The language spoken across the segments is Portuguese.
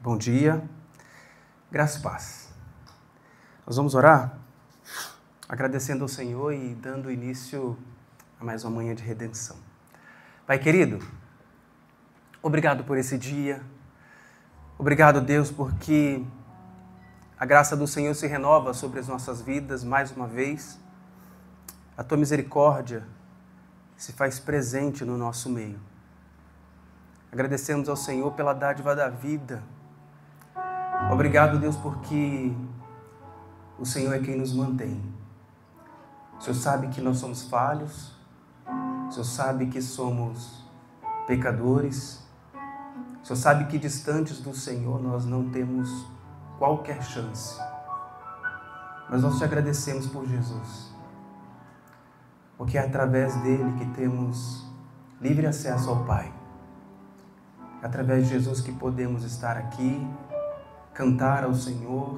Bom dia, graça e paz. Nós vamos orar agradecendo ao Senhor e dando início a mais uma manhã de redenção. Pai querido, obrigado por esse dia. Obrigado, Deus, porque a graça do Senhor se renova sobre as nossas vidas mais uma vez. A tua misericórdia se faz presente no nosso meio. Agradecemos ao Senhor pela dádiva da vida. Obrigado, Deus, porque o Senhor é quem nos mantém. O Senhor sabe que nós somos falhos. O Senhor sabe que somos pecadores. O Senhor sabe que distantes do Senhor nós não temos qualquer chance. Mas nós te agradecemos por Jesus. Porque é através dele que temos livre acesso ao Pai. É através de Jesus que podemos estar aqui, cantar ao Senhor,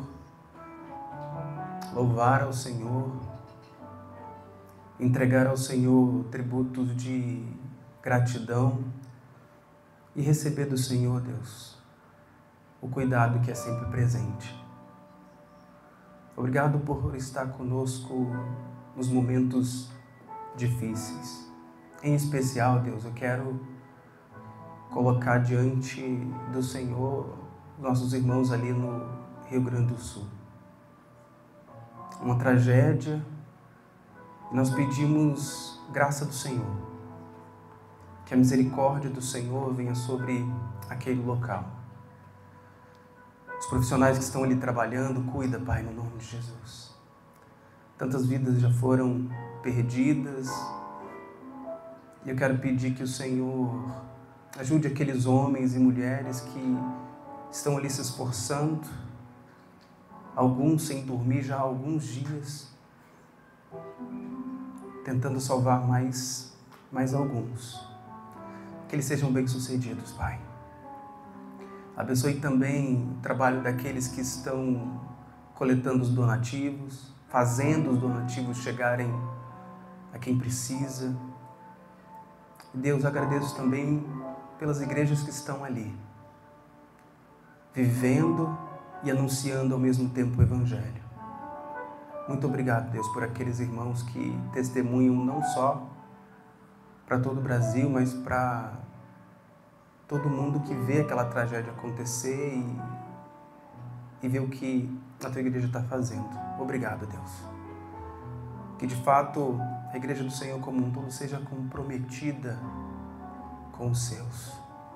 louvar ao Senhor, entregar ao Senhor tributos de gratidão e receber do Senhor, Deus, o cuidado que é sempre presente. Obrigado por estar conosco nos momentos difíceis. Em especial, Deus, eu quero colocar diante do Senhor nossos irmãos ali no Rio Grande do Sul. Uma tragédia, e nós pedimos graça do Senhor, que a misericórdia do Senhor venha sobre aquele local. Os profissionais que estão ali trabalhando, cuida, Pai, no nome de Jesus. Tantas vidas já foram perdidas, e eu quero pedir que o Senhor ajude aqueles homens e mulheres que estão ali se esforçando, alguns sem dormir já há alguns dias, tentando salvar mais alguns. Que eles sejam bem-sucedidos, Pai. Abençoe também o trabalho daqueles que estão coletando os donativos, fazendo os donativos chegarem a quem precisa. Deus, agradeço também pelas igrejas que estão ali, vivendo e anunciando ao mesmo tempo o Evangelho. Muito obrigado, Deus, por aqueles irmãos que testemunham não só para todo o Brasil, mas para todo mundo que vê aquela tragédia acontecer e vê o que a tua igreja está fazendo. Obrigado, Deus. Que de fato a igreja do Senhor como um todo seja comprometida com os seus.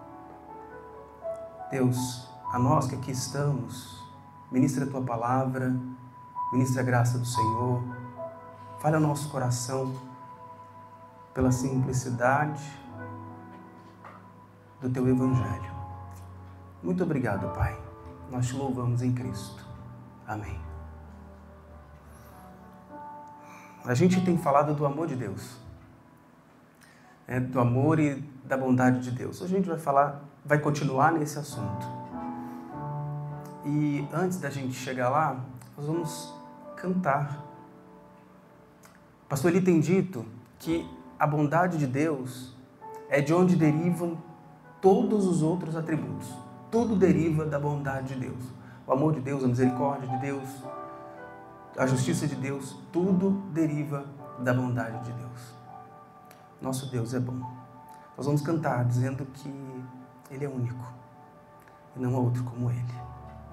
Deus, a nós que aqui estamos, ministra a tua palavra, ministra a graça do Senhor, fale ao nosso coração pela simplicidade do teu Evangelho. Muito obrigado, Pai. Nós te louvamos em Cristo. Amém. A gente tem falado do amor de Deus, do amor e da bondade de Deus. Hoje a gente vai continuar nesse assunto. E antes da gente chegar lá, nós vamos cantar. O pastor Eli tem dito que a bondade de Deus é de onde derivam todos os outros atributos. Tudo deriva da bondade de Deus. O amor de Deus, a misericórdia de Deus, a justiça de Deus, tudo deriva da bondade de Deus. Nosso Deus é bom. Nós vamos cantar dizendo que Ele é único e não há outro como Ele.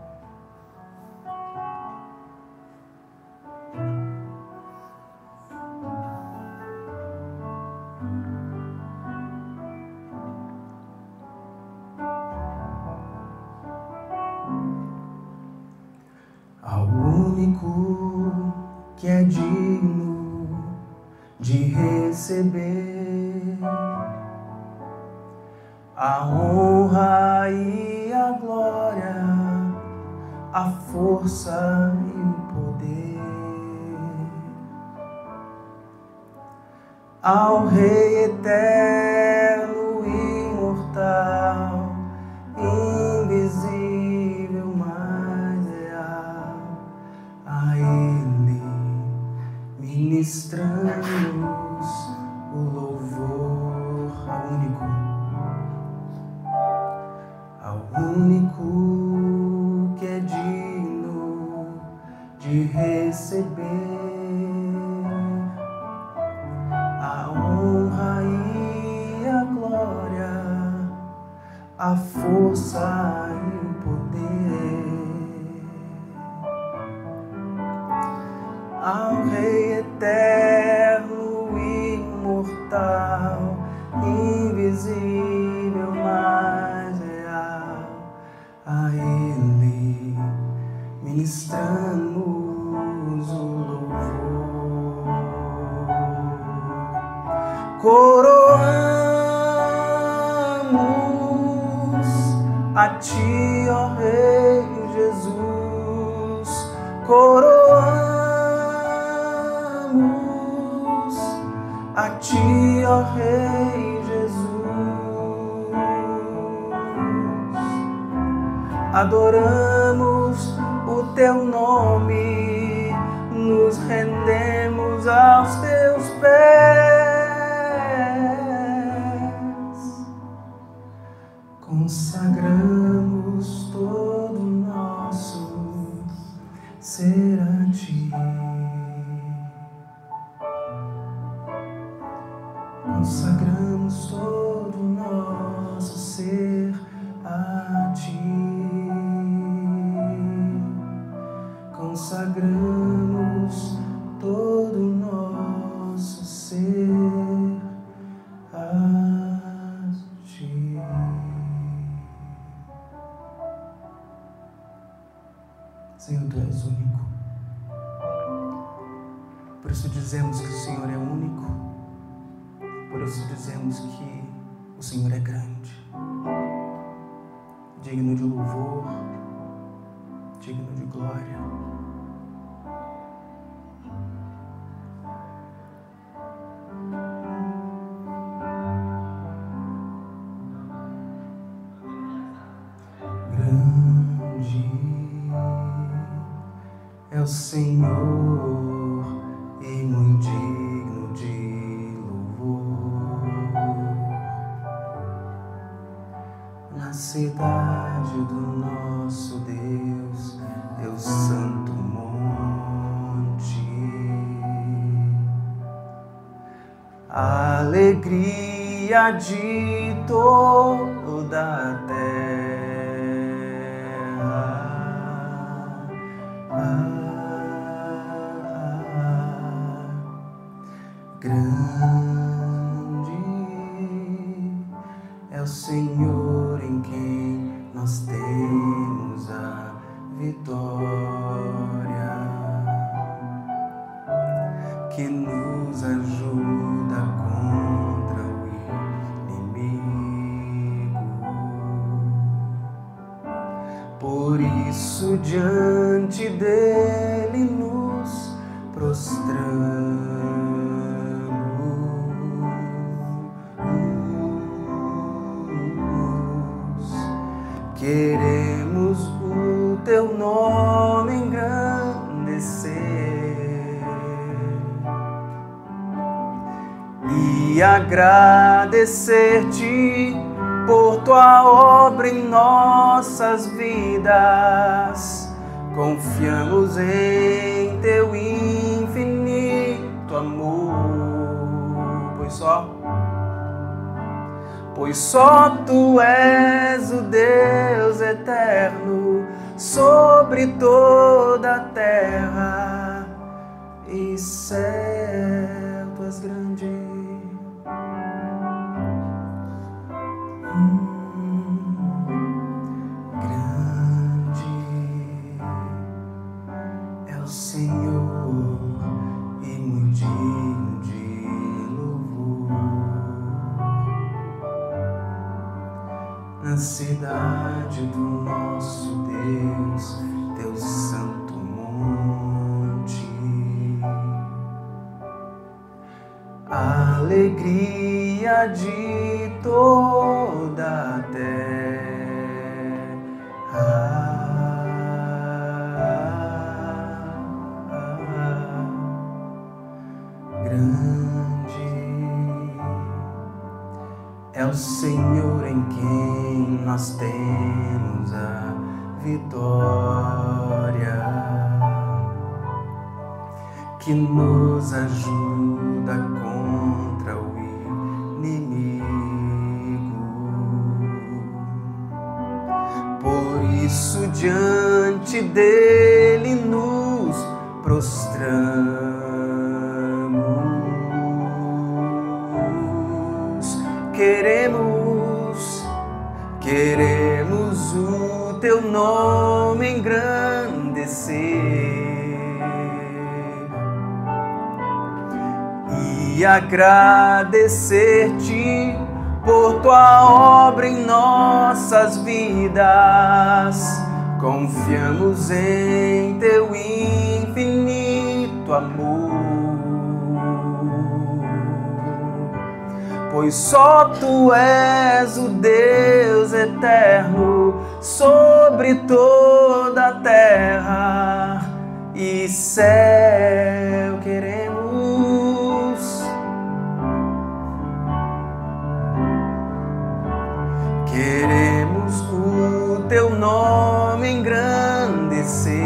Ao único que é digno de receber a honra e a glória, a força e o poder, ao Rei eterno e imortal, invisível, mas real, a Ele ministramos o louvor ao único força e poder ao Rei eterno, imortal, invisível, mas real, a Ele ministramos o louvor. Coroamos a Ti, ó Rei Jesus, coroamos a Ti, ó Rei Jesus, adoramos o Teu nome, nos rendemos aos Teus pés, consagramos todo o nosso ser a Ti, consagramos todo o nosso ser a Ti, consagramos todo o nosso ser a Ti. Senhor, Tu és único. Por isso dizemos que o Senhor é único. Por isso dizemos que o Senhor é grande, digno de louvor, digno de glória. Grande é o Senhor e muito digno de louvor. Na cidade do nosso Deus, Deus Santo monte, a alegria de toda a terra. Grande é o Senhor em quem nós temos a vitória, que nos ajuda contra o inimigo. Por isso diante dele nos prostramos, queremos o Teu nome engrandecer e agradecer-Te por Tua obra em nossas vidas. Confiamos em Teu infinito amor, pois só Tu és o Deus eterno sobre toda a terra e céu. Tu és grande. Grande é o Senhor e muito digno de louvor. Na cidade do nosso Deus, Teu santo monte, a alegria de toda a terra. Grande é o Senhor em quem nós temos a vitória, que nos ajuda contra o inimigo. isso diante dele nos prostramos. Queremos o teu nome engrandecer e agradecer-te por tua obra em nossas vidas. Confiamos em teu infinito amor, pois só tu és o Deus eterno sobre toda a terra e céu. Queremos o teu nome engrandecer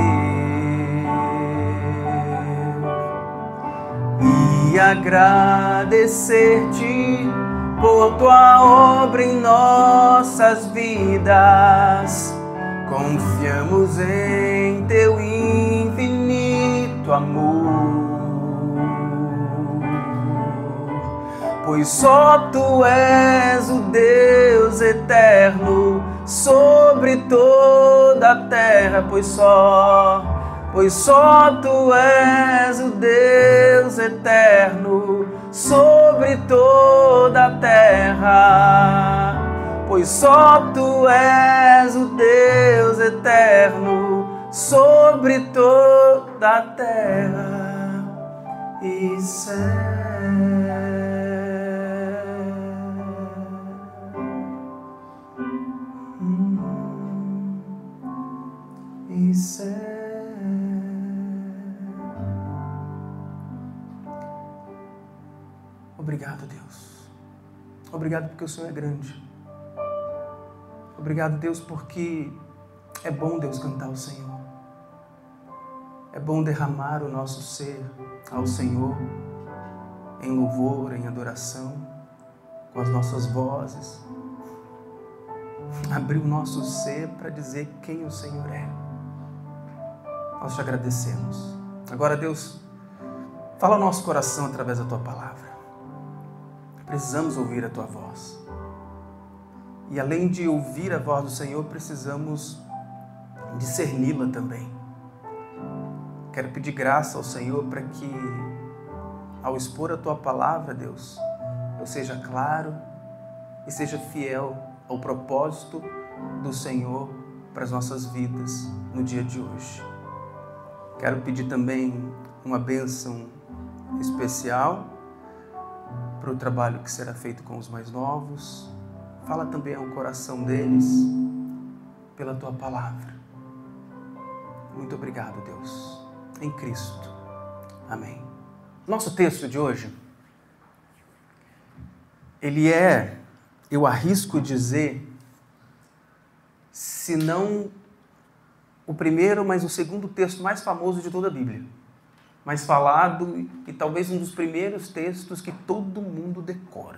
e agradecer-te por tua obra em nossas vidas. Confiamos em teu infinito amor, pois só tu és o Deus eterno sobre toda a terra, pois só tu és o Deus eterno sobre toda a terra, pois só tu és o Deus eterno sobre toda a terra e céu. E céu. Obrigado, Deus. Obrigado porque o Senhor é grande. Obrigado, Deus, porque é bom, Deus, cantar ao Senhor. É bom derramar o nosso ser ao Senhor em louvor, em adoração, com as nossas vozes. Abrir o nosso ser para dizer quem o Senhor é. Nós te agradecemos. Agora, Deus, fala ao nosso coração através da Tua palavra. Precisamos ouvir a Tua voz. E além de ouvir a voz do Senhor, precisamos discerni-la também. Quero pedir graça ao Senhor para que, ao expor a Tua palavra, Deus, eu seja claro e seja fiel ao propósito do Senhor para as nossas vidas no dia de hoje. Quero pedir também uma bênção especial para o trabalho que será feito com os mais novos. Fala também ao coração deles pela Tua palavra. Muito obrigado, Deus, em Cristo. Amém. Nosso texto de hoje, ele é, eu arrisco dizer, se não o primeiro, mas o segundo texto mais famoso de toda a Bíblia. Mais falado e talvez um dos primeiros textos que todo mundo decora.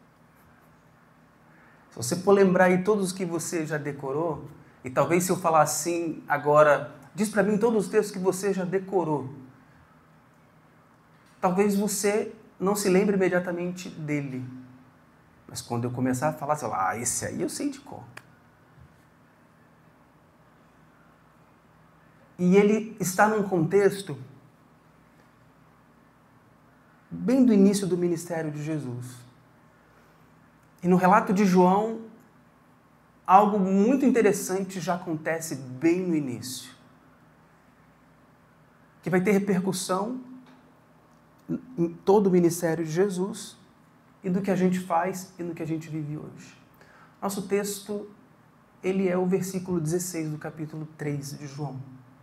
Se você for lembrar aí todos os que você já decorou, e talvez se eu falar assim agora, diz para mim todos os textos que você já decorou. Talvez você não se lembre imediatamente dele. Mas quando eu começar a falar, você vai falar, esse aí eu sei de cor. E ele está num contexto bem do início do ministério de Jesus. E no relato de João, algo muito interessante já acontece bem no início, que vai ter repercussão em todo o ministério de Jesus e do que a gente faz e no que a gente vive hoje. Nosso texto, ele é o versículo 16 do capítulo 3 de João,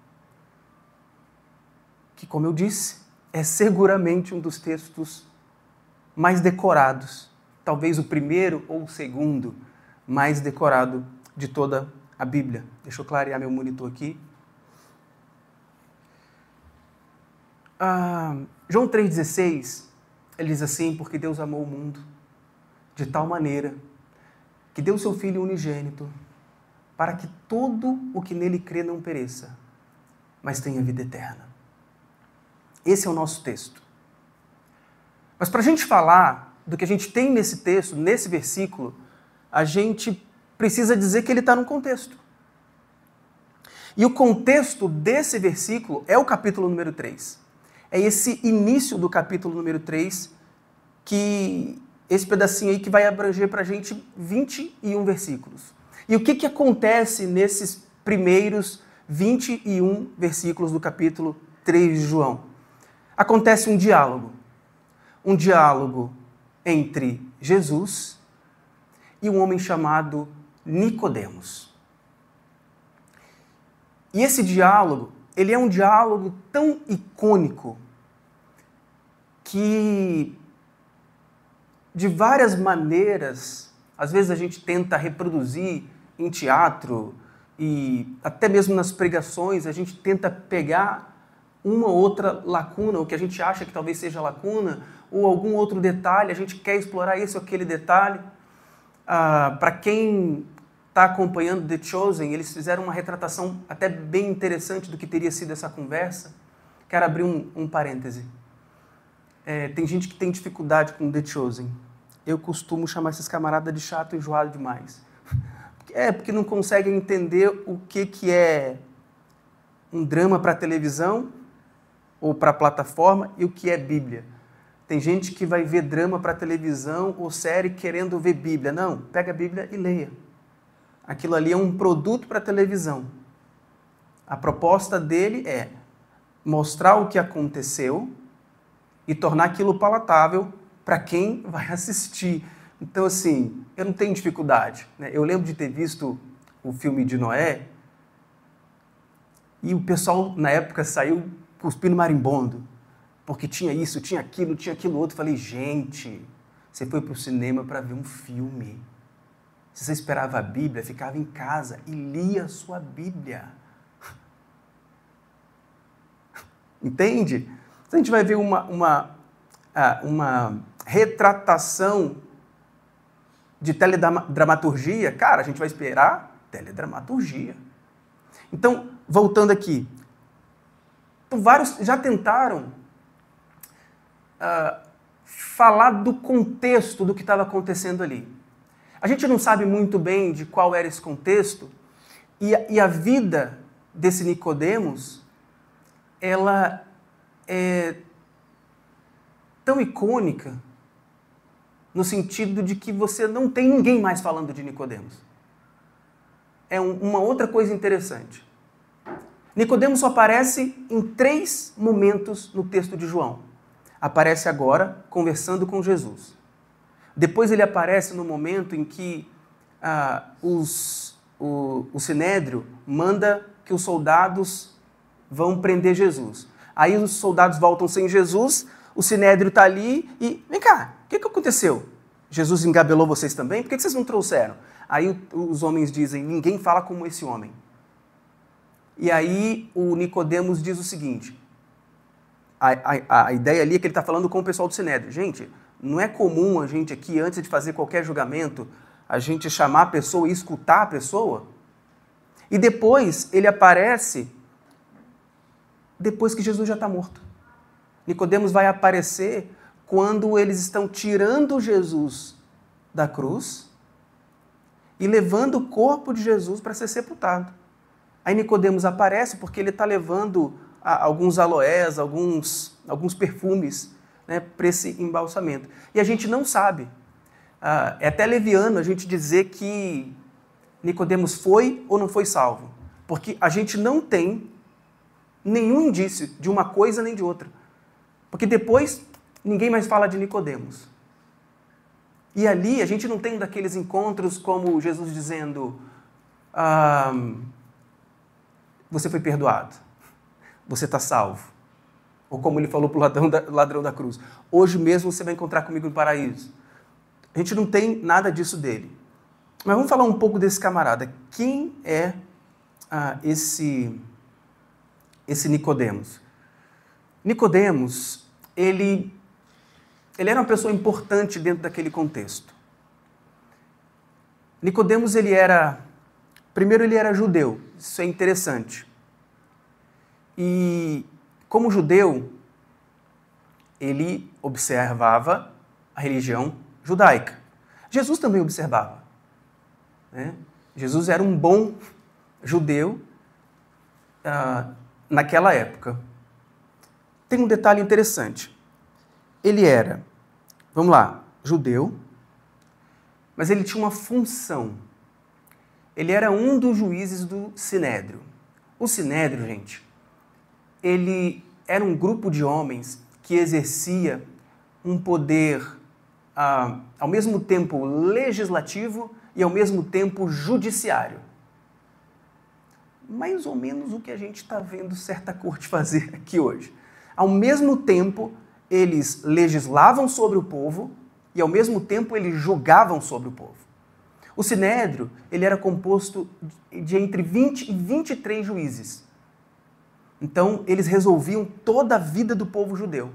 que, como eu disse, é seguramente um dos textos mais decorados, talvez o primeiro ou o segundo mais decorado de toda a Bíblia. Deixa eu clarear meu monitor aqui. João 3,16, ele diz assim, porque Deus amou o mundo de tal maneira que deu o seu Filho unigênito para que todo o que nele crê não pereça, mas tenha vida eterna. Esse é o nosso texto. Mas para a gente falar do que a gente tem nesse texto, nesse versículo, a gente precisa dizer que ele está num contexto. E o contexto desse versículo é o capítulo número 3. É esse início do capítulo número 3, que esse pedacinho aí que vai abranger para a gente 21 versículos. E o que acontece nesses primeiros 21 versículos do capítulo 3 de João? Acontece um diálogo entre Jesus e um homem chamado Nicodemos. E esse diálogo, ele é um diálogo tão icônico que, de várias maneiras, às vezes a gente tenta reproduzir em teatro e até mesmo nas pregações, a gente tenta pegar uma outra lacuna, o que a gente acha que talvez seja lacuna, ou algum outro detalhe, a gente quer explorar esse ou aquele detalhe. Para quem está acompanhando The Chosen, eles fizeram uma retratação até bem interessante do que teria sido essa conversa. Quero abrir um parêntese. Tem gente que tem dificuldade com The Chosen. Eu costumo chamar esses camaradas de chato e enjoado demais. Porque não conseguem entender o que é um drama para televisão ou para plataforma e o que é Bíblia. Tem gente que vai ver drama para televisão ou série querendo ver Bíblia. Não, pega a Bíblia e leia. Aquilo ali é um produto para televisão. A proposta dele é mostrar o que aconteceu e tornar aquilo palatável para quem vai assistir. Então, assim, eu não tenho dificuldade, né? Eu lembro de ter visto o filme de Noé e o pessoal, na época, saiu cuspindo marimbondo, porque tinha isso, tinha aquilo outro. Falei, gente, você foi para o cinema para ver um filme. Se você esperava a Bíblia, ficava em casa e lia a sua Bíblia. Entende? Então, a gente vai ver uma retratação de teledramaturgia. Cara, a gente vai esperar teledramaturgia. Então, voltando aqui. Então, vários já tentaram falar do contexto do que estava acontecendo ali. A gente não sabe muito bem de qual era esse contexto, e a vida desse Nicodemos, ela é tão icônica no sentido de que você não tem ninguém mais falando de Nicodemos. É uma outra coisa interessante. Nicodemos só aparece em 3 momentos no texto de João. Aparece agora conversando com Jesus. Depois ele aparece no momento em que o Sinédrio manda que os soldados vão prender Jesus. Aí os soldados voltam sem Jesus, o Sinédrio está ali e... Vem cá, o que aconteceu? Jesus engabelou vocês também? Por que vocês não trouxeram? Aí os homens dizem, ninguém fala como esse homem. E aí o Nicodemos diz o seguinte, a ideia ali é que ele está falando com o pessoal do Sinédrio. Gente, não é comum a gente aqui, antes de fazer qualquer julgamento, a gente chamar a pessoa e escutar a pessoa? E depois ele aparece, depois que Jesus já está morto. Nicodemos vai aparecer quando eles estão tirando Jesus da cruz e levando o corpo de Jesus para ser sepultado. Aí Nicodemos aparece porque ele está levando alguns aloés, alguns perfumes, né, para esse embalsamento. E a gente não sabe. É até leviano a gente dizer que Nicodemos foi ou não foi salvo, porque a gente não tem nenhum indício de uma coisa nem de outra. Porque depois ninguém mais fala de Nicodemos. E ali a gente não tem um daqueles encontros como Jesus dizendo, você foi perdoado, você está salvo. Ou como ele falou para o ladrão da cruz, hoje mesmo você vai encontrar comigo no paraíso. A gente não tem nada disso dele. Mas vamos falar um pouco desse camarada. Quem é esse Nicodemos? Nicodemos, ele era uma pessoa importante dentro daquele contexto. Nicodemos, ele era Primeiro, ele era judeu. Isso é interessante. E, como judeu, ele observava a religião judaica. Jesus também observava, né? Jesus era um bom judeu naquela época. Tem um detalhe interessante. Ele era, vamos lá, judeu, mas ele tinha uma função. Ele era um dos juízes do Sinédrio. O Sinédrio, gente, ele era um grupo de homens que exercia um poder, ao mesmo tempo legislativo e ao mesmo tempo judiciário. Mais ou menos o que a gente está vendo certa corte fazer aqui hoje. Ao mesmo tempo, eles legislavam sobre o povo e ao mesmo tempo eles julgavam sobre o povo. O Sinédrio, ele era composto de entre 20 e 23 juízes. Então, eles resolviam toda a vida do povo judeu.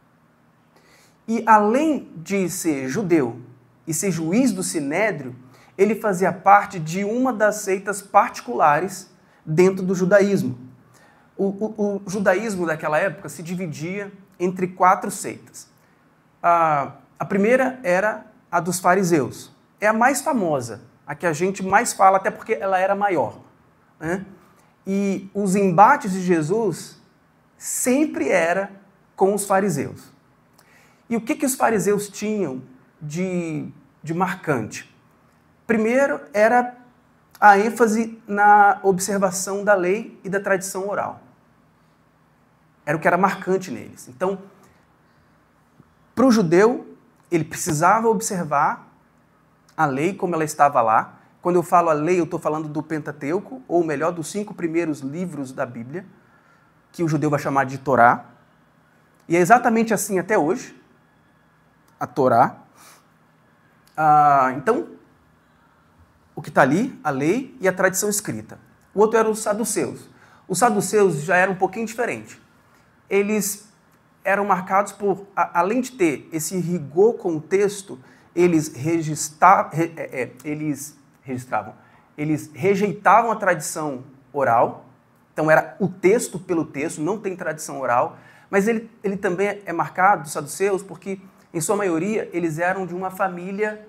E além de ser judeu e ser juiz do Sinédrio, ele fazia parte de uma das seitas particulares dentro do judaísmo. O judaísmo daquela época se dividia entre 4 seitas. A primeira era a dos fariseus. É a mais famosa, a que a gente mais fala, até porque ela era maior, né? E os embates de Jesus sempre era com os fariseus. E o que os fariseus tinham de marcante? Primeiro era a ênfase na observação da lei e da tradição oral. Era o que era marcante neles. Então, para o judeu, ele precisava observar a lei como ela estava lá. Quando eu falo a lei, eu estou falando do Pentateuco, ou melhor, dos 5 primeiros livros da Bíblia, que o judeu vai chamar de Torá. E é exatamente assim até hoje, a Torá. Então, o que está ali, a lei e a tradição escrita. O outro era os saduceus. Os saduceus já eram um pouquinho diferente. Eles eram marcados por, além de ter esse rigor com o texto, eles rejeitavam a tradição oral. Então era o texto pelo texto, não tem tradição oral. Mas ele também é marcado, dos saduceus, porque, em sua maioria, eles eram de uma família,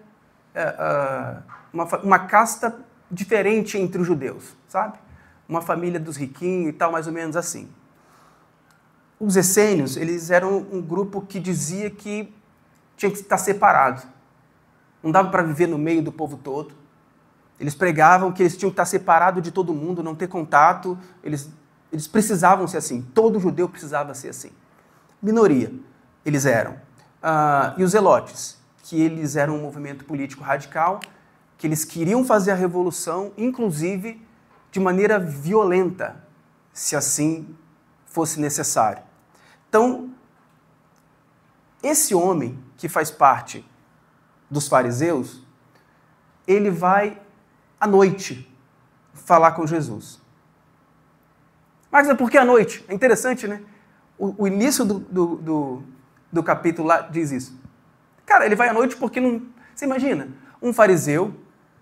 uma casta diferente entre os judeus, sabe? Uma família dos riquinhos e tal, mais ou menos assim. Os essênios, eles eram um grupo que dizia que tinha que estar separado. Não dava para viver no meio do povo todo. Eles pregavam que eles tinham que estar separados de todo mundo, não ter contato. Eles precisavam ser assim. Todo judeu precisava ser assim. Minoria, eles eram. E os zelotes, que eles eram um movimento político radical, que eles queriam fazer a revolução, inclusive de maneira violenta, se assim fosse necessário. Então, esse homem que faz parte dos fariseus, ele vai à noite falar com Jesus. Mas por que à noite? É interessante, né? O início do capítulo lá diz isso. Cara, ele vai à noite porque não... Você imagina, um fariseu,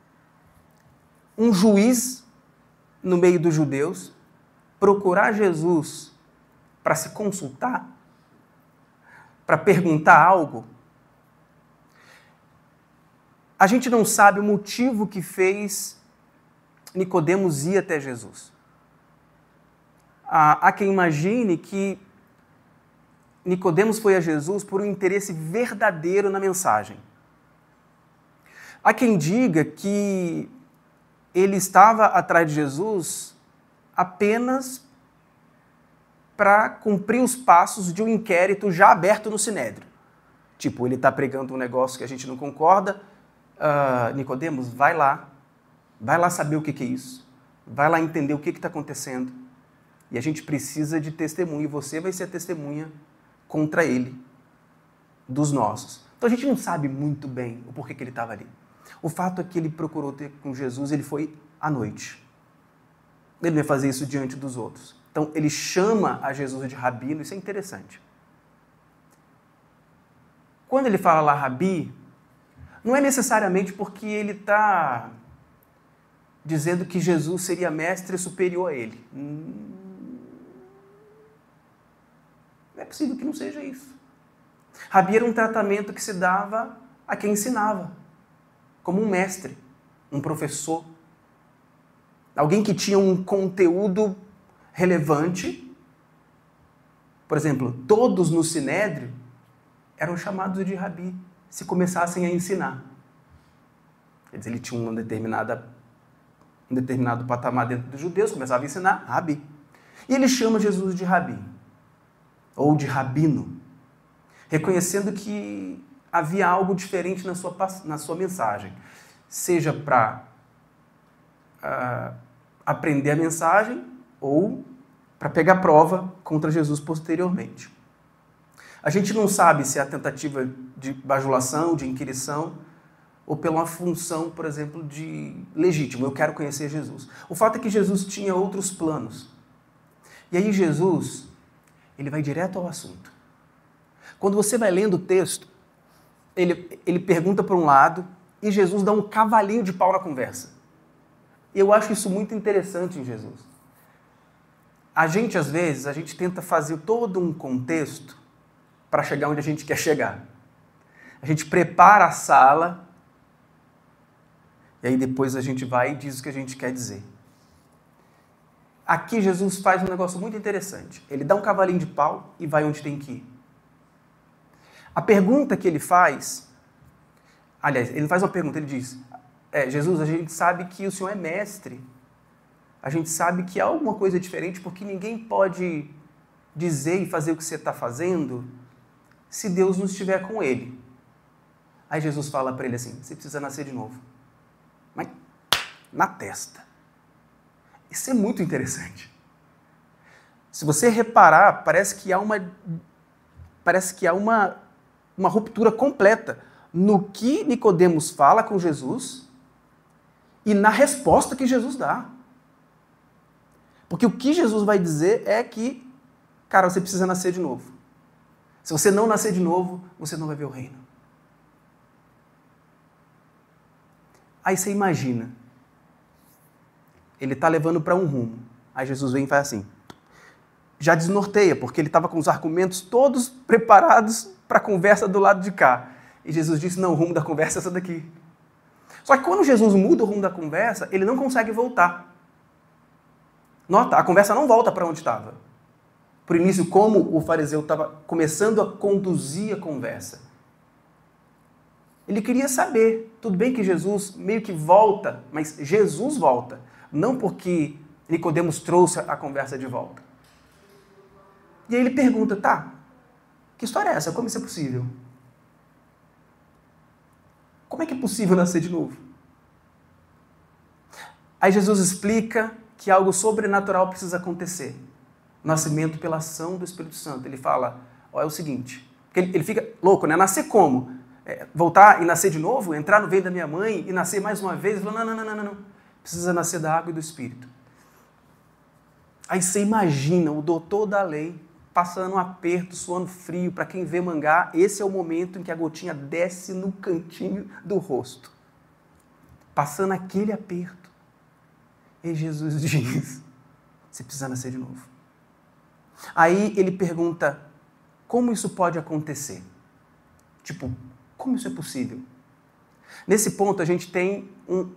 um juiz no meio dos judeus, procurar Jesus para se consultar, para perguntar algo. A gente não sabe o motivo que fez Nicodemos ir até Jesus. Há quem imagine que Nicodemos foi a Jesus por um interesse verdadeiro na mensagem. Há quem diga que ele estava atrás de Jesus apenas para cumprir os passos de um inquérito já aberto no Sinédrio. Tipo, ele está pregando um negócio que a gente não concorda, Nicodemos, vai lá saber o que é isso, vai lá entender o que está acontecendo, e a gente precisa de testemunha, e você vai ser a testemunha contra ele, dos nossos. Então a gente não sabe muito bem o porquê que ele estava ali. O fato é que ele procurou ter com Jesus, ele foi à noite. Ele não ia fazer isso diante dos outros. Então ele chama a Jesus de rabino, isso é interessante. Quando ele fala lá rabi, não é necessariamente porque ele está dizendo que Jesus seria mestre superior a ele. Não é possível que não seja isso. Rabi era um tratamento que se dava a quem ensinava, como um mestre, um professor, alguém que tinha um conteúdo relevante. Por exemplo, todos no Sinédrio eram chamados de Rabi, se começassem a ensinar. Quer dizer, ele tinha um determinado patamar dentro dos judeus, começava a ensinar, Rabi. E ele chama Jesus de Rabi, ou de Rabino, reconhecendo que havia algo diferente na sua mensagem, seja para aprender a mensagem ou para pegar prova contra Jesus posteriormente. A gente não sabe se é a tentativa de bajulação, de inquirição, ou pela função, por exemplo, de legítimo, eu quero conhecer Jesus. O fato é que Jesus tinha outros planos. E aí Jesus, ele vai direto ao assunto. Quando você vai lendo o texto, ele pergunta para um lado e Jesus dá um cavalinho de pau na conversa. E eu acho isso muito interessante em Jesus. Às vezes, a gente tenta fazer todo um contexto para chegar onde a gente quer chegar. A gente prepara a sala e aí depois a gente vai e diz o que a gente quer dizer. Aqui Jesus faz um negócio muito interessante. Ele dá um cavalinho de pau e vai onde tem que ir. A pergunta que ele faz, aliás, ele faz uma pergunta, ele diz, Jesus, a gente sabe que o Senhor é mestre, a gente sabe que há alguma coisa diferente, porque ninguém pode dizer e fazer o que você está fazendo se Deus não estiver com ele. Aí Jesus fala para ele assim, você precisa nascer de novo. Mas na testa. Isso é muito interessante. Se você reparar, parece que há uma ruptura completa no que Nicodemos fala com Jesus e na resposta que Jesus dá. Porque o que Jesus vai dizer é que, cara, você precisa nascer de novo. Se você não nascer de novo, você não vai ver o reino. Aí você imagina, ele está levando para um rumo. Aí Jesus vem e faz assim, já desnorteia, porque ele estava com os argumentos todos preparados para a conversa do lado de cá. E Jesus disse, não, o rumo da conversa é essa daqui. Só que quando Jesus muda o rumo da conversa, ele não consegue voltar. Nota, a conversa não volta para onde estava. Por início, como o fariseu estava começando a conduzir a conversa. Ele queria saber, tudo bem que Jesus meio que volta, mas Jesus volta. Não porque Nicodemos trouxe a conversa de volta. E aí ele pergunta, tá, que história é essa? Como isso é possível? Como é que é possível nascer de novo? Aí Jesus explica que algo sobrenatural precisa acontecer. Nascimento pela ação do Espírito Santo. Ele fala, é o seguinte, porque ele fica louco, né? Nascer como? Voltar e nascer de novo? Entrar no ventre da minha mãe e nascer mais uma vez? Ele falou, não. Precisa nascer da água e do Espírito. Aí você imagina o doutor da lei passando um aperto, suando frio. Para quem vê mangá, esse é o momento em que a gotinha desce no cantinho do rosto. Passando aquele aperto. E Jesus diz, você precisa nascer de novo. Aí ele pergunta, como isso pode acontecer? Tipo, como isso é possível? Nesse ponto a gente tem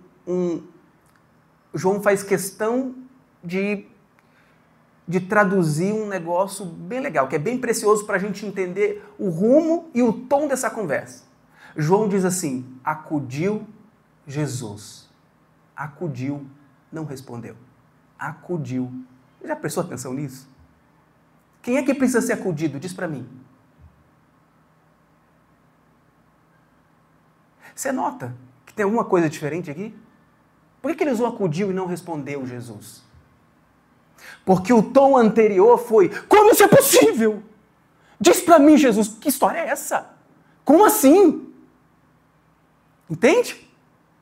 João faz questão de traduzir um negócio bem legal, que é bem precioso para a gente entender o rumo e o tom dessa conversa. João diz assim, acudiu Jesus. Acudiu, não respondeu. Acudiu. Já prestou atenção nisso? Quem é que precisa ser acudido? Diz para mim. Você nota que tem alguma coisa diferente aqui? Por que ele usou acudiu e não respondeu Jesus? Porque o tom anterior foi, como isso é possível? Diz para mim, Jesus, que história é essa? Como assim? Entende?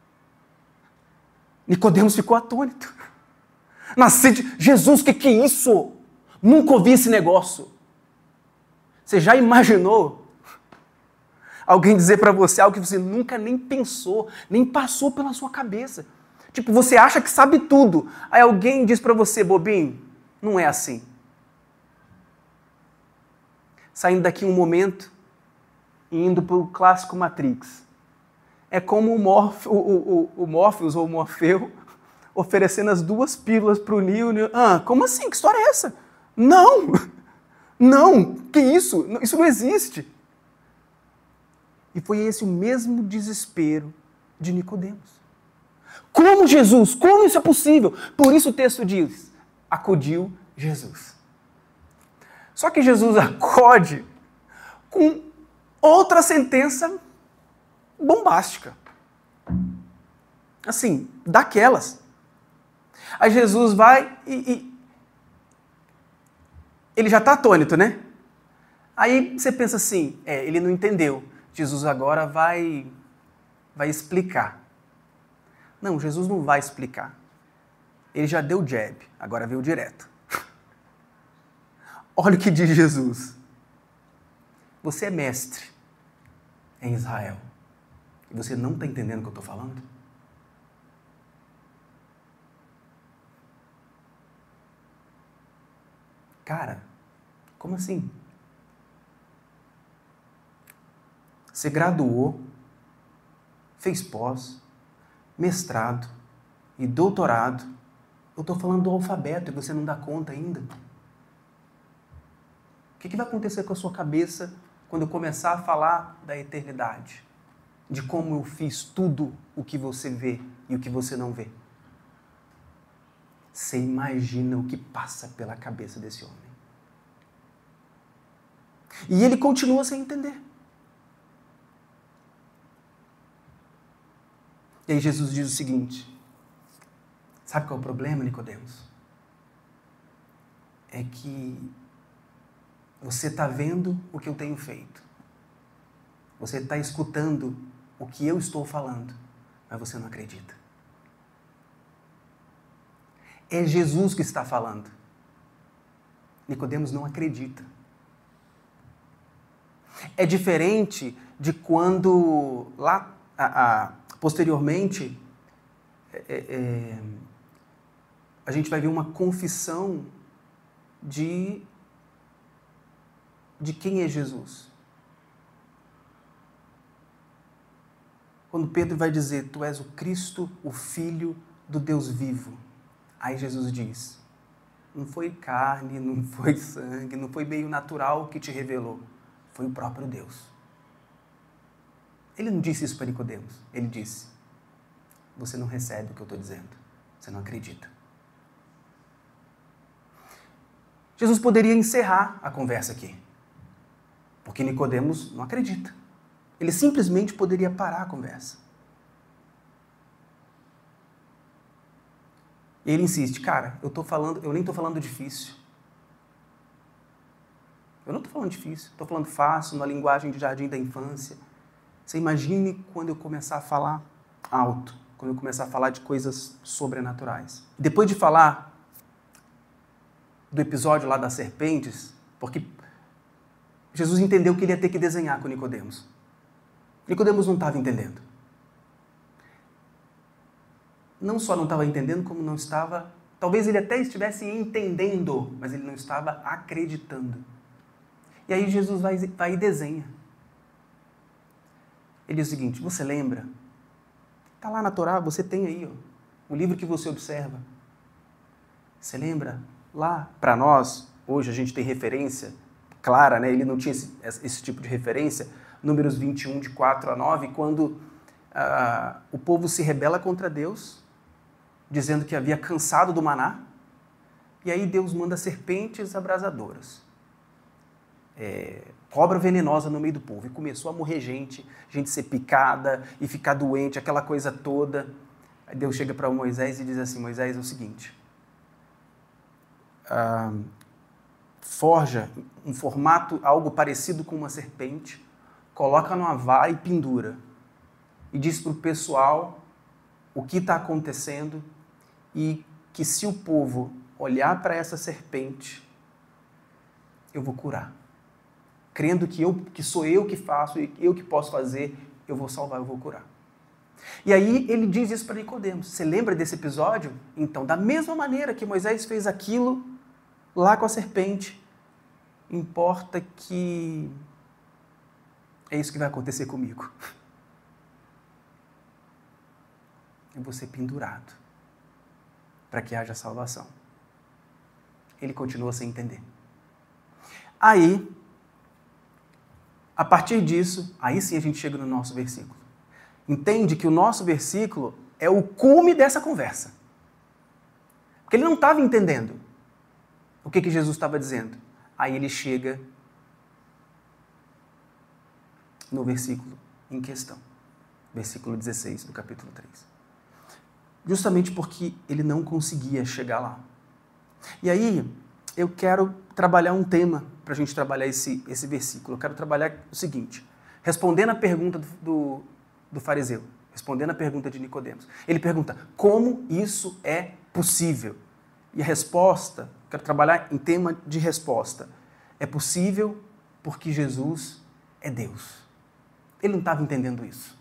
Nicodemos ficou atônito. Nascer de... Jesus, o que é isso? Nunca ouvi esse negócio. Você já imaginou alguém dizer para você algo que você nunca nem pensou, nem passou pela sua cabeça? Tipo, você acha que sabe tudo. Aí alguém diz para você, bobinho, não é assim. Saindo daqui um momento e indo para o clássico Matrix. É como o Morpheus ou o Morfeu oferecendo as duas pílulas para o Neo. Como assim? Que história é essa? Não! Não! Que isso? Isso não existe. E foi esse o mesmo desespero de Nicodemos. Como Jesus? Como isso é possível? Por isso o texto diz, acudiu Jesus. Só que Jesus acode com outra sentença bombástica. Assim, daquelas. Aí Jesus vai e ele já está atônito, né? Aí você pensa assim, ele não entendeu. Jesus agora vai explicar. Não, Jesus não vai explicar. Ele já deu jab, agora veio direto. Olha o que diz Jesus. Você é mestre em Israel e você não está entendendo o que eu estou falando? Cara, como assim? Você graduou, fez pós, mestrado e doutorado. Eu estou falando do alfabeto e você não dá conta ainda. O que vai acontecer com a sua cabeça quando eu começar a falar da eternidade? De como eu fiz tudo o que você vê e o que você não vê? Você imagina o que passa pela cabeça desse homem. E ele continua sem entender. E aí Jesus diz o seguinte, sabe qual é o problema, Nicodemos? É que você está vendo o que eu tenho feito. Você está escutando o que eu estou falando, mas você não acredita. É Jesus que está falando. Nicodemos não acredita. É diferente de quando lá posteriormente a gente vai ver uma confissão de quem é Jesus. Quando Pedro vai dizer, tu és o Cristo, o Filho do Deus vivo. Aí Jesus diz, não foi carne, não foi sangue, não foi meio natural que te revelou. Foi o próprio Deus. Ele não disse isso para Nicodemos. Ele disse, você não recebe o que eu estou dizendo. Você não acredita. Jesus poderia encerrar a conversa aqui. Porque Nicodemos não acredita. Ele simplesmente poderia parar a conversa. E ele insiste, cara, eu nem estou falando difícil. Eu não estou falando difícil, estou falando fácil, na linguagem de jardim da infância. Você imagine quando eu começar a falar alto, quando eu começar a falar de coisas sobrenaturais. Depois de falar do episódio lá das serpentes, porque Jesus entendeu que ele ia ter que desenhar com Nicodemos. Nicodemos não estava entendendo. Não só não estava entendendo, como não estava... Talvez ele até estivesse entendendo, mas ele não estava acreditando. E aí Jesus vai e desenha. Ele diz o seguinte, você lembra? Está lá na Torá, você tem aí, ó, o livro que você observa. Você lembra? Lá, para nós, hoje a gente tem referência clara, né? Ele não tinha esse tipo de referência, Números 21, de 4 a 9, quando o povo se rebela contra Deus, dizendo que havia cansado do maná, e aí Deus manda serpentes abrasadoras, cobra venenosa no meio do povo, e começou a morrer gente ser picada e ficar doente, aquela coisa toda. Aí Deus chega para Moisés e diz assim, Moisés, é o seguinte, forja um formato, algo parecido com uma serpente, coloca numa vara e pendura. E diz para o pessoal o que está acontecendo e que se o povo olhar para essa serpente, eu vou curar. Crendo que sou eu que faço e eu que posso fazer, eu vou salvar, eu vou curar. E aí ele diz isso para Nicodemos. Você lembra desse episódio? Então, da mesma maneira que Moisés fez aquilo lá com a serpente, importa que é isso que vai acontecer comigo. Eu vou ser pendurado para que haja salvação. Ele continua sem entender. Aí, a partir disso, aí sim a gente chega no nosso versículo. Entende que o nosso versículo é o cume dessa conversa. Porque ele não estava entendendo o que Jesus estava dizendo. Aí ele chega no versículo em questão. Versículo 16 do capítulo 3. Justamente porque ele não conseguia chegar lá. E aí, eu quero trabalhar um tema para a gente trabalhar esse versículo. Eu quero trabalhar o seguinte, respondendo a pergunta do fariseu, respondendo a pergunta de Nicodemos. Ele pergunta, como isso é possível? E a resposta, quero trabalhar em tema de resposta, é possível porque Jesus é Deus. Ele não estava entendendo isso.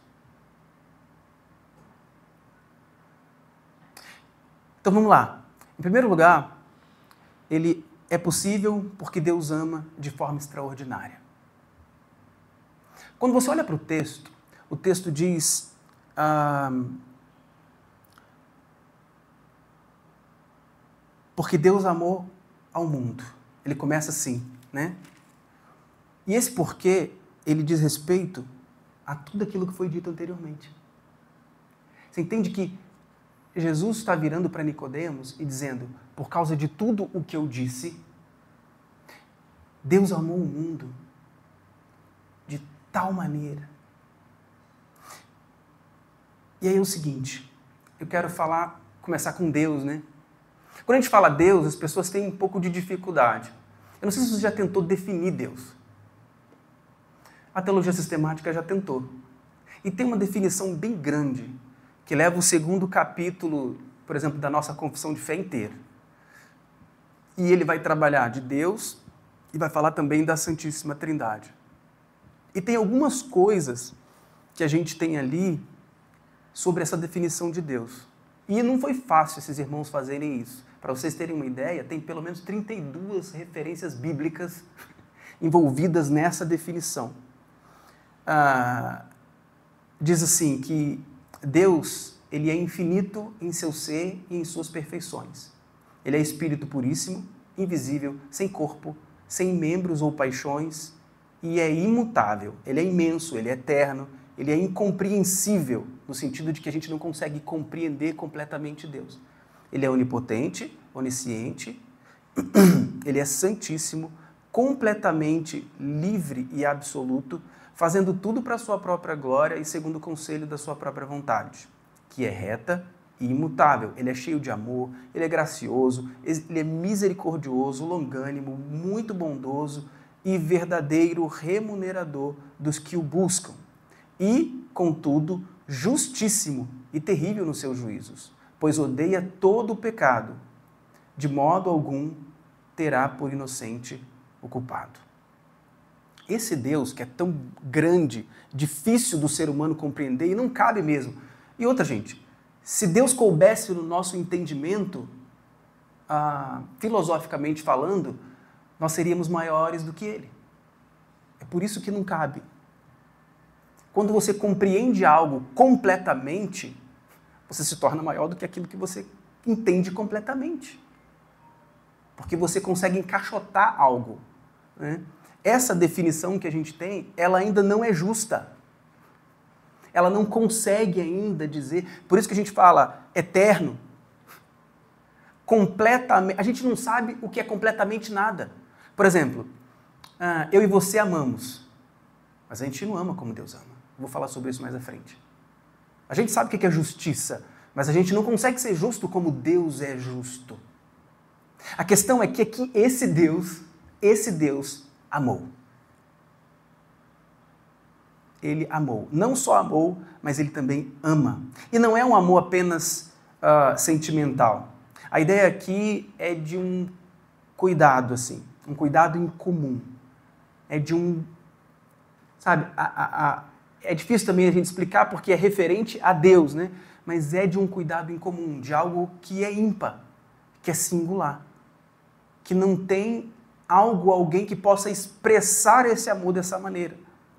Então vamos lá. Em primeiro lugar, ele é possível porque Deus ama de forma extraordinária. Quando você olha para o texto diz porque Deus amou ao mundo. Ele começa assim, né? E esse porquê, ele diz respeito a tudo aquilo que foi dito anteriormente. Você entende que Jesus está virando para Nicodemos e dizendo, por causa de tudo o que eu disse, Deus amou o mundo de tal maneira. E aí é o seguinte, eu quero começar com Deus, né? Quando a gente fala Deus, as pessoas têm um pouco de dificuldade. Eu não sei se você já tentou definir Deus. A teologia sistemática já tentou. E tem uma definição bem grande, que leva o 2º capítulo, por exemplo, da nossa confissão de fé inteira. E ele vai trabalhar de Deus e vai falar também da Santíssima Trindade. E tem algumas coisas que a gente tem ali sobre essa definição de Deus. E não foi fácil esses irmãos fazerem isso. Para vocês terem uma ideia, tem pelo menos 32 referências bíblicas envolvidas nessa definição. Diz assim que Deus, ele é infinito em seu ser e em suas perfeições. Ele é espírito puríssimo, invisível, sem corpo, sem membros ou paixões, e é imutável. Ele é imenso, ele é eterno, ele é incompreensível, no sentido de que a gente não consegue compreender completamente Deus. Ele é onipotente, onisciente, ele é santíssimo, completamente livre e absoluto, fazendo tudo para a sua própria glória e segundo o conselho da sua própria vontade, que é reta e imutável. Ele é cheio de amor, ele é gracioso, ele é misericordioso, longânimo, muito bondoso e verdadeiro remunerador dos que o buscam. E, contudo, justíssimo e terrível nos seus juízos, pois odeia todo o pecado, de modo algum terá por inocente o culpado. Esse Deus que é tão grande, difícil do ser humano compreender e não cabe mesmo. E outra, gente, se Deus coubesse no nosso entendimento, filosoficamente falando, nós seríamos maiores do que Ele. É por isso que não cabe. Quando você compreende algo completamente, você se torna maior do que aquilo que você entende completamente. Porque você consegue encaixotar algo, né? Essa definição que a gente tem, ela ainda não é justa. Ela não consegue ainda dizer... Por isso que a gente fala eterno. Completamente... A gente não sabe o que é completamente nada. Por exemplo, eu e você amamos, mas a gente não ama como Deus ama. Vou falar sobre isso mais à frente. A gente sabe o que é justiça, mas a gente não consegue ser justo como Deus é justo. A questão é que aqui esse Deus amou. Ele amou. Não só amou, mas ele também ama. E não é um amor apenas sentimental. A ideia aqui é de um cuidado, assim, um cuidado em comum. É de um... Sabe, é difícil também a gente explicar porque é referente a Deus, né? Mas é de um cuidado em comum, de algo que é ímpar, que é singular, que não tem alguém que possa expressar esse amor dessa maneira.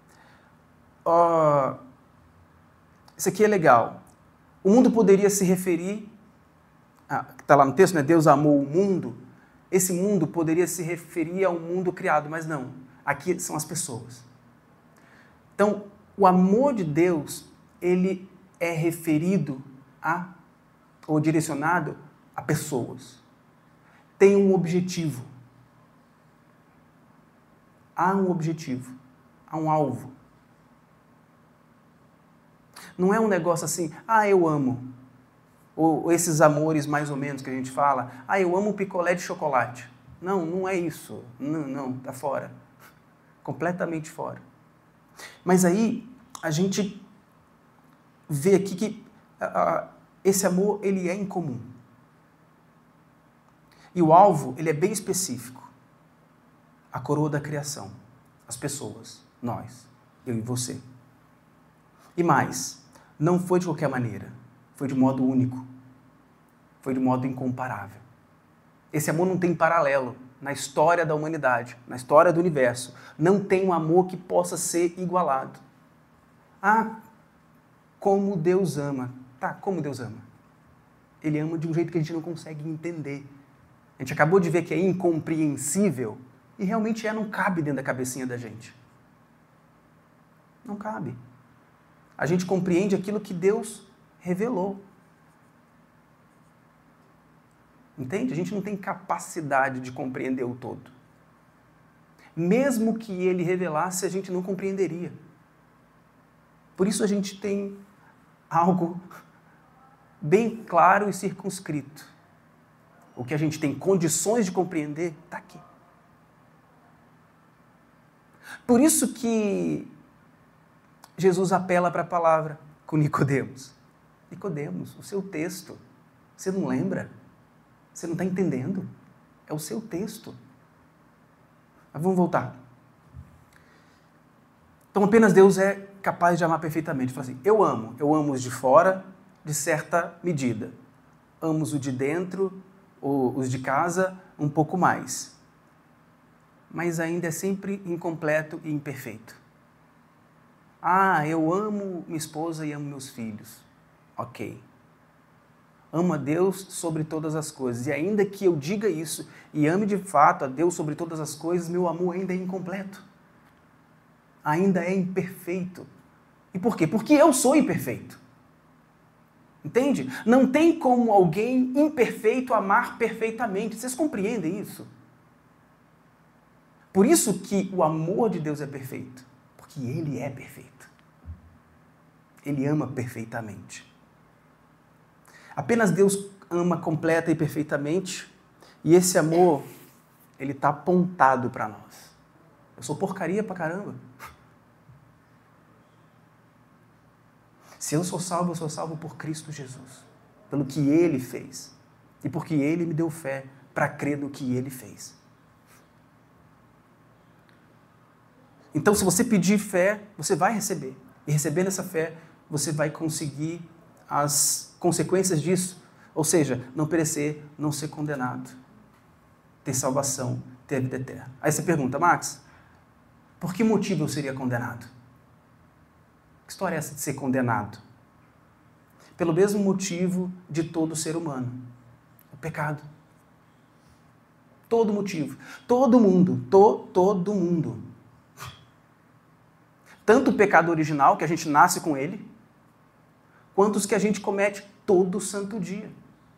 Isso aqui é legal. O mundo poderia se referir, está lá no texto, né? Deus amou o mundo. Esse mundo poderia se referir ao mundo criado, mas não. Aqui são as pessoas. Então, o amor de Deus, ele é referido ou direcionado a pessoas. Tem um objetivo. Há um objetivo. Há um alvo. Não é um negócio assim, eu amo. Ou esses amores mais ou menos que a gente fala, eu amo picolé de chocolate. Não, não é isso. Não, tá fora. Completamente fora. Mas aí, a gente vê aqui que esse amor, ele é incomum. E o alvo, ele é bem específico. A coroa da criação. As pessoas. Nós. Eu e você. E mais, não foi de qualquer maneira. Foi de modo único. Foi de modo incomparável. Esse amor não tem paralelo na história da humanidade, na história do universo. Não tem um amor que possa ser igualado. Como Deus ama. Tá, como Deus ama? Ele ama de um jeito que a gente não consegue entender. A gente acabou de ver que é incompreensível e realmente não cabe dentro da cabecinha da gente. Não cabe. A gente compreende aquilo que Deus revelou. Entende? A gente não tem capacidade de compreender o todo. Mesmo que ele revelasse, a gente não compreenderia. Por isso a gente tem algo bem claro e circunscrito. O que a gente tem condições de compreender está aqui. Por isso que Jesus apela para a palavra com Nicodemos. Nicodemos, o seu texto, você não lembra? Você não está entendendo? É o seu texto. Mas vamos voltar. Então apenas Deus é capaz de amar perfeitamente. Fala assim, eu amo os de fora de certa medida. Amo os de dentro, os de casa, um pouco mais. Mas ainda é sempre incompleto e imperfeito. Eu amo minha esposa e amo meus filhos. Ok. Amo a Deus sobre todas as coisas. E ainda que eu diga isso e ame de fato a Deus sobre todas as coisas, meu amor ainda é incompleto. Ainda é imperfeito. E por quê? Porque eu sou imperfeito. Entende? Não tem como alguém imperfeito amar perfeitamente. Vocês compreendem isso? Por isso que o amor de Deus é perfeito. Porque Ele é perfeito. Ele ama perfeitamente. Apenas Deus ama completa e perfeitamente, e esse amor, ele está apontado para nós. Eu sou porcaria pra caramba. Se eu sou salvo por Cristo Jesus, pelo que Ele fez, e porque Ele me deu fé para crer no que Ele fez. Então, se você pedir fé, você vai receber. E recebendo essa fé, você vai conseguir as consequências disso, ou seja, não perecer, não ser condenado, ter salvação, ter vida eterna. Aí você pergunta, Max, por que motivo eu seria condenado? Que história é essa de ser condenado? Pelo mesmo motivo de todo ser humano, o pecado. Todo motivo, todo mundo. Tanto o pecado original, que a gente nasce com ele, quanto os que a gente comete todo santo dia.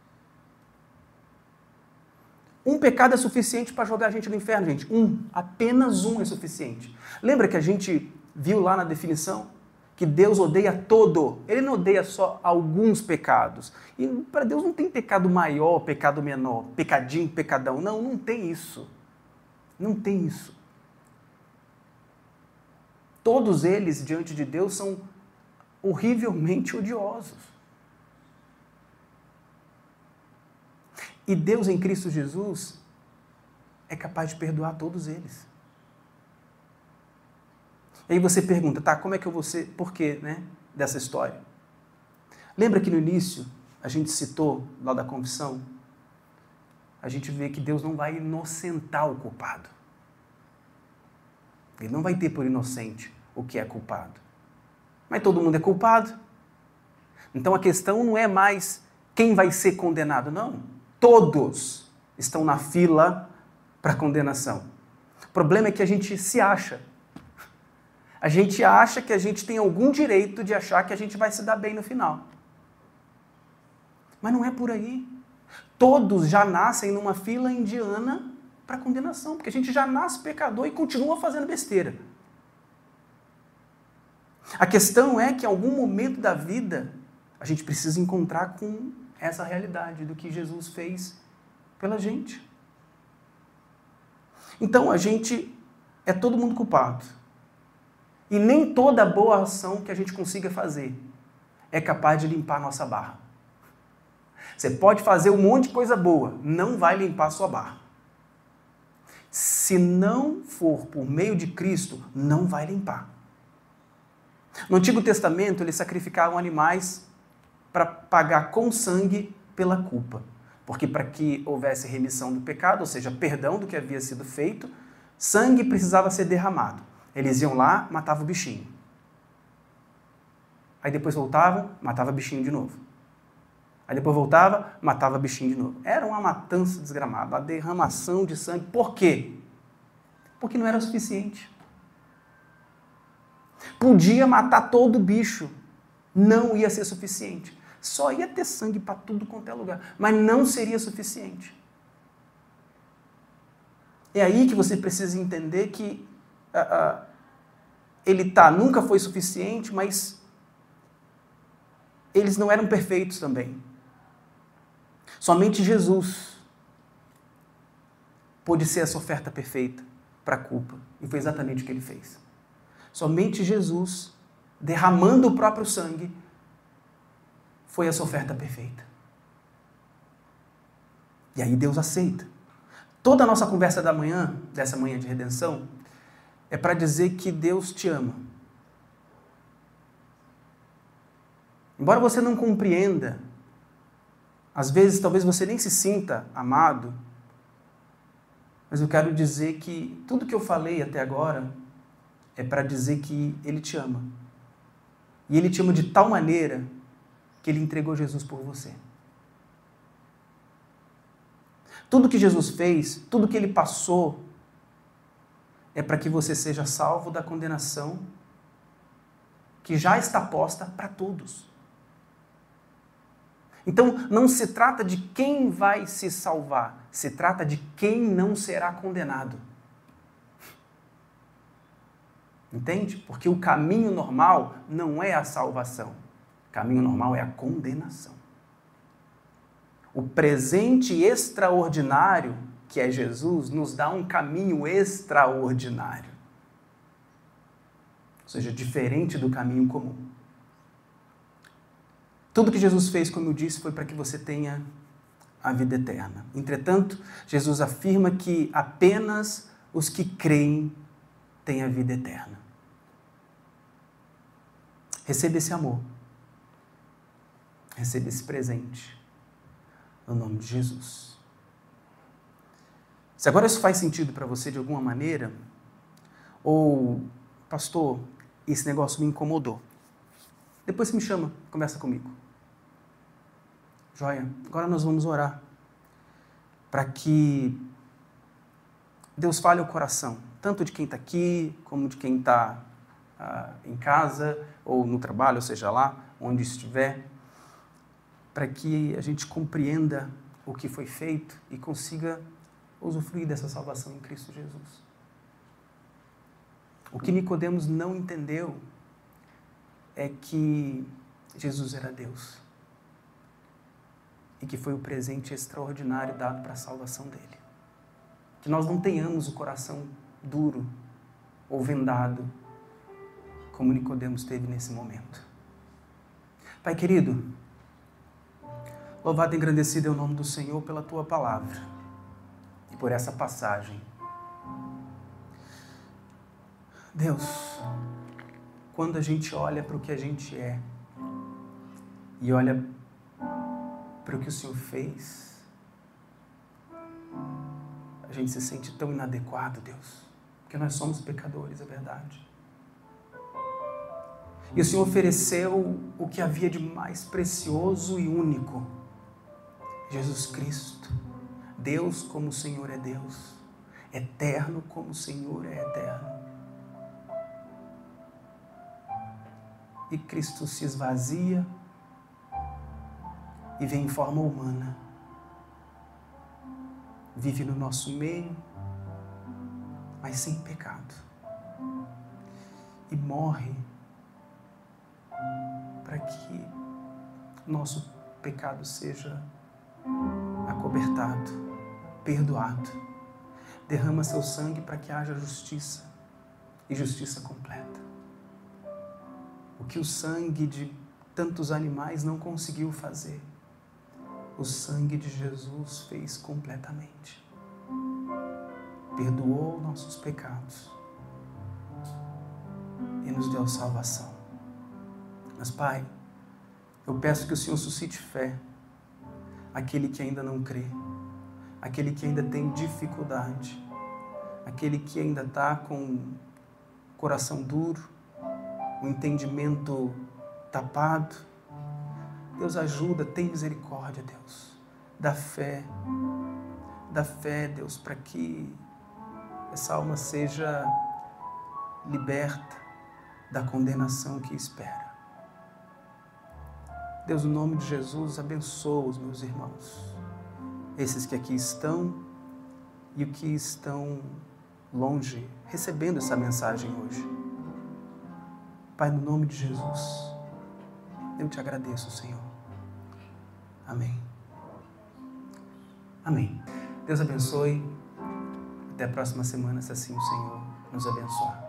Um pecado é suficiente para jogar a gente no inferno, gente. Apenas um é suficiente. Lembra que a gente viu lá na definição que Deus odeia todo. Ele não odeia só alguns pecados. E para Deus não tem pecado maior, pecado menor, pecadinho, pecadão. Não tem isso. Não tem isso. Todos eles, diante de Deus, são horrivelmente odiosos. E Deus em Cristo Jesus é capaz de perdoar todos eles. Aí você pergunta, tá, como é que eu vou ser, por quê, né, dessa história? Lembra que no início a gente citou, lá da confissão, a gente vê que Deus não vai inocentar o culpado. Ele não vai ter por inocente o que é culpado. Mas todo mundo é culpado. Então a questão não é mais quem vai ser condenado, não. Todos estão na fila para condenação. O problema é que a gente se acha. A gente acha que a gente tem algum direito de achar que a gente vai se dar bem no final. Mas não é por aí. Todos já nascem numa fila indiana para condenação, porque a gente já nasce pecador e continua fazendo besteira. A questão é que em algum momento da vida a gente precisa encontrar com essa realidade do que Jesus fez pela gente. Então a gente é todo mundo culpado. E nem toda boa ação que a gente consiga fazer é capaz de limpar a nossa barra. Você pode fazer um monte de coisa boa, não vai limpar a sua barra. Se não for por meio de Cristo, não vai limpar. No Antigo Testamento, eles sacrificavam animais para pagar com sangue pela culpa. Porque para que houvesse remissão do pecado, ou seja, perdão do que havia sido feito, sangue precisava ser derramado. Eles iam lá, matavam o bichinho. Aí depois voltavam, matava o bichinho de novo. Aí depois voltava, matava o bichinho de novo. Era uma matança desgramada, uma derramação de sangue. Por quê? Porque não era o suficiente. Podia matar todo bicho, não ia ser suficiente. Só ia ter sangue para tudo quanto é lugar, mas não seria suficiente. É aí que você precisa entender que nunca foi suficiente, mas eles não eram perfeitos também. Somente Jesus pôde ser essa oferta perfeita para a culpa, e foi exatamente o que ele fez. Somente Jesus, derramando o próprio sangue, foi essa oferta perfeita. E aí Deus aceita. Toda a nossa conversa da manhã, dessa manhã de redenção, é para dizer que Deus te ama. Embora você não compreenda, às vezes talvez você nem se sinta amado, mas eu quero dizer que tudo que eu falei até agora é para dizer que Ele te ama. E Ele te ama de tal maneira que Ele entregou Jesus por você. Tudo que Jesus fez, tudo que Ele passou, é para que você seja salvo da condenação que já está posta para todos. Então, não se trata de quem vai se salvar, se trata de quem não será condenado. Entende? Porque o caminho normal não é a salvação. O caminho normal é a condenação. O presente extraordinário, que é Jesus, nos dá um caminho extraordinário. Ou seja, diferente do caminho comum. Tudo que Jesus fez, como eu disse, foi para que você tenha a vida eterna. Entretanto, Jesus afirma que apenas os que creem têm a vida eterna. Receba esse amor. Receba esse presente. No nome de Jesus. Se agora isso faz sentido para você de alguma maneira, ou, pastor, esse negócio me incomodou, depois você me chama, conversa comigo. Joia, agora nós vamos orar para que Deus fale ao coração, tanto de quem está aqui, como de quem está em casa, ou no trabalho, ou seja lá, onde estiver, para que a gente compreenda o que foi feito e consiga usufruir dessa salvação em Cristo Jesus. O que Nicodemos não entendeu é que Jesus era Deus e que foi o presente extraordinário dado para a salvação dele. Que nós não tenhamos o coração duro ou vendado como Nicodemos teve nesse momento. Pai querido, louvado e engrandecido é o nome do Senhor pela Tua palavra e por essa passagem. Deus, quando a gente olha para o que a gente é e olha para o que o Senhor fez, a gente se sente tão inadequado, Deus, porque nós somos pecadores, é verdade. E o Senhor ofereceu o que havia de mais precioso e único, Jesus Cristo, Deus como o Senhor é Deus, eterno como o Senhor é eterno. E Cristo se esvazia e vem em forma humana, vive no nosso meio, mas sem pecado, e morre para que nosso pecado seja acobertado, perdoado. Derrama seu sangue para que haja justiça, e justiça completa. O que o sangue de tantos animais não conseguiu fazer, o sangue de Jesus fez completamente. Perdoou nossos pecados e nos deu salvação. Mas, Pai, eu peço que o Senhor suscite fé, aquele que ainda não crê, aquele que ainda tem dificuldade, aquele que ainda está com o coração duro, o entendimento tapado. Deus, ajuda, tem misericórdia, Deus. Dá fé, Deus, para que essa alma seja liberta da condenação que espera. Deus, no nome de Jesus, abençoa os meus irmãos, esses que aqui estão e os que estão longe, recebendo essa mensagem hoje. Pai, no nome de Jesus, eu te agradeço, Senhor. Amém. Amém. Deus abençoe. Até a próxima semana, se assim o Senhor nos abençoar.